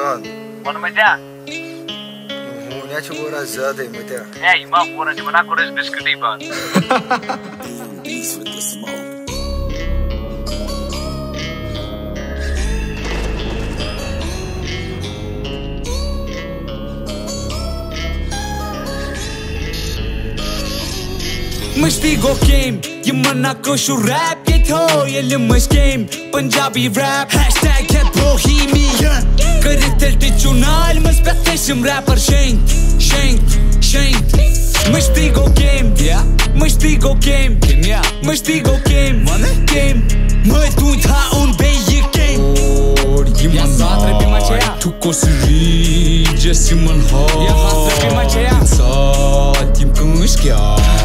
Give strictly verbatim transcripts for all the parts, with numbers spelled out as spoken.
Ehan. Mana macam? Umumnya cuma rasa deh macam. Eh, imam pun aja mana korek biskuit iban. Mesti go game, ye mana koshu rap ke tho, ye limus game, Punjabi rap, hashtag है bohemian. Karitel ti chunal, mas peteshim rapper shank, shank, shank. Mesti go game, yeah, mesti go game, yeah, mesti go game, mana game. मैं तू था उन बे ये game. ये साथ रे भी मचया, तू कोसरी जैसी मन हो. ये हाथ रे भी मचया, साथ ये कुछ क्या.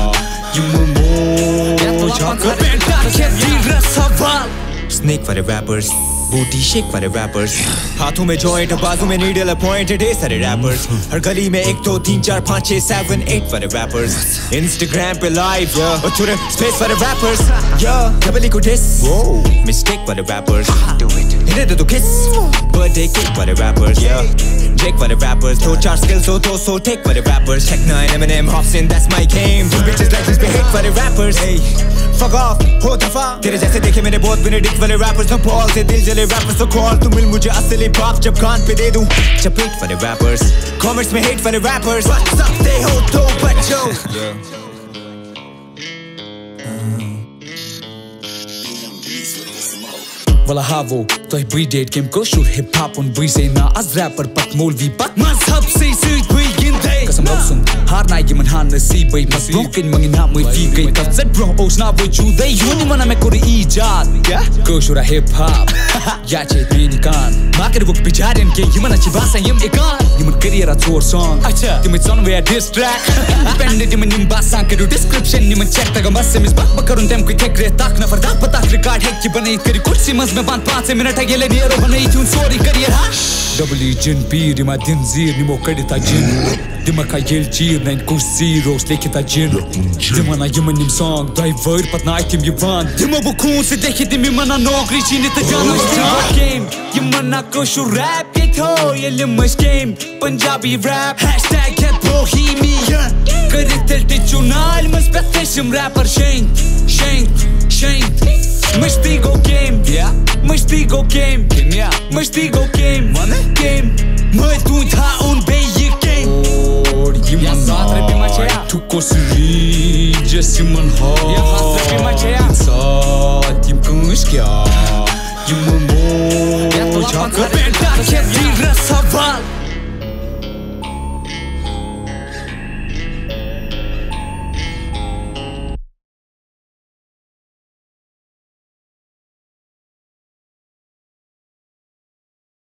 Snake for the rappers, booty shake for the rappers. हाथों में joint, बाजू में needle appointed है सारे rappers. हर गली में एक दो तीन चार पाँच छः seven eight for the rappers. Instagram पे live, yeah. और थोड़े space for the rappers, yeah. Double को diss, whoa. Mistake for the rappers. Do it. इन्हें दे दो kiss, birthday cake for the rappers, yeah. Jake for the rappers, दो चार skills हो दो सौ take for the rappers. Tech nine Eminem Hobson, that's my game. Two bitches like this, be hate for the rappers. Hey, fuck off, हो दफा. तेरे जैसे देखे मैंने बहुत Benedict वाले rappers, no Paul से दिल जले rappers तो call. तू मिल मुझे असली बाप जब कान पे दे दूं. चपेट for the rappers, comments में hate for the rappers. What's up, they हो दो बच्चों. Walla havo, तो ही breeded game को shoot hip hop on breeze ना as rapper पक मोलवी पक मज़हब से सीट हुई गिनते कसम रौसन हार ना ये मन हार नसीब भाई मस broken मंगी ना मुझे फी गई तब ज़ed bro ओस ना वो चूदे यूनी मना मैं कोरी ईजाद क्या को शूरा hip hop या चेत मेनी कान माकर वो बिचारें के ये मना चिबासा यम Econ ये मन career आ tour song अच्छा ये मन song वे diss track pendant ये मन निम बासा करो description ये मन check तक मस से मिस बात बकरुन तेम कोई tech रे ताक ना फरदाक पता record है कि बने करी कुछ मस में बांध पाँच मिनट है ये ले नियर बने इतनी सॉरी करियर हाँ डबली जिनपीर इमा दिन जीर निमो कड़िता जिन दिमाग का येल चीर नाइन कुछ सीरोस लेके ता जिन दिमाना ये मनिम सॉन्ग ड्राइवर पतना आइटम ये वान दिमा वो खून से देखी दिमी मना नौकरी चीनी ते जाना गेम ये मना कोशु रैप के थो ये लिमस गेम पंजाबी रैप हैशटैग है बोहेमियन करिtel ti chunal mas peteshim rapper shank shank shank Mesti go game, yeah. Mesti go game, yeah. Mesti go game, mana game. मैं तू था उन बे ये game. और ये साथ रे भी मचया. तू कोसरी जैसी मन हो. ये हाथ रे भी मचया. साथ ये कुछ क्या. ये ममो. ये तो जाकर बेटा.